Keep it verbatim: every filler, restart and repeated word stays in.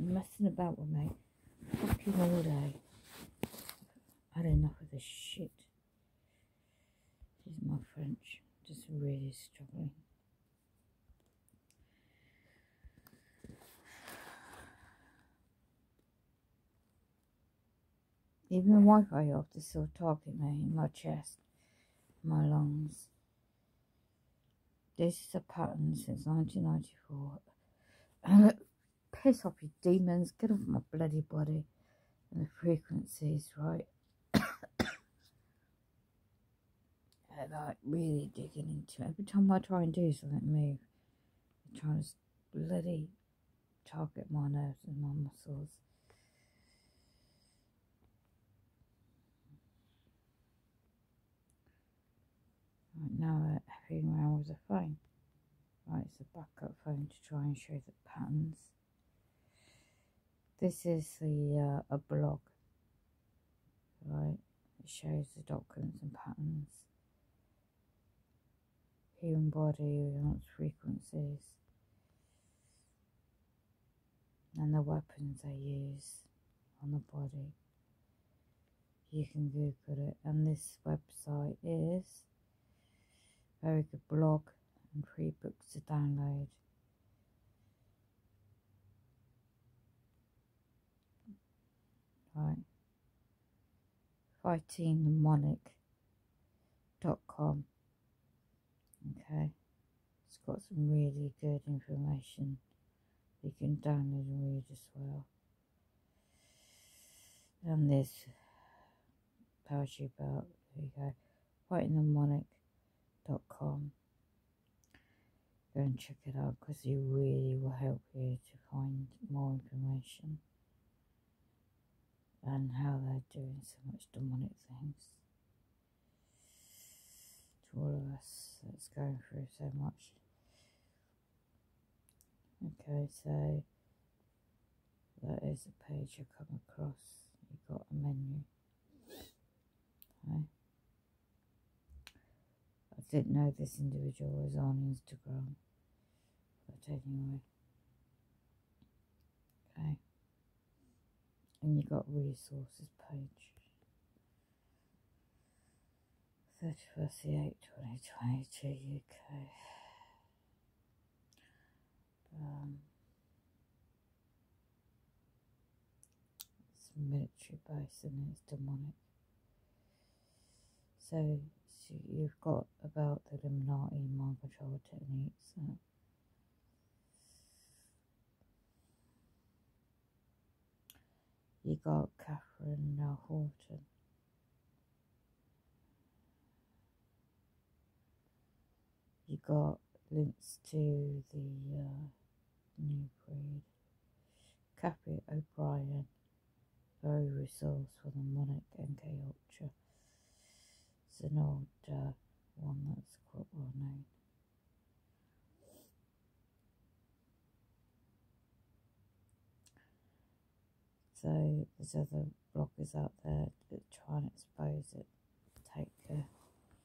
messing about with me fucking all day. I had enough of this shit. This is my French. Just really struggling. Even the Wi-Fi off to still target me in my chest, my lungs. This is a pattern since nineteen ninety-four. Piss off, you demons. Get off my bloody body. And the frequencies, right? They're like really digging into it. Every time I try and do something move, they're trying to bloody target my nerves and my muscles. Right now I'm having around with a phone. Right, it's a backup phone to try and show the patterns. This is the uh, a blog, right? It shows the documents and patterns. Human body, resonance frequencies, and the weapons they use on the body. You can Google it, and this website is a very good blog and free books to download. Right, fighting mnemonic dot com. Okay, it's got some really good information you can download and read as well. And this tells you about, there you go, fighting mnemonic dot com. Go and check it out because it really will help you to find more information and how they're doing so much demonic things to all of us that's going through so much. Okay, so that is the page you come across. You've got a menu. Okay. I didn't know this individual was on Instagram, but anyway. Okay. And you got resources page. thirty-first of the eighth twenty twenty-two U K. Um, it's a military base and it's demonic. So, so you've got about the Illuminati mind control techniques. Uh, you got Catherine uh, Horton. You got links to the uh, new breed. Kathy O'Brien, very resourceful and Mnemonic N K Ultra. It's an old uh, one that's quite well known. So there's other bloggers out there that try and expose it. Take care.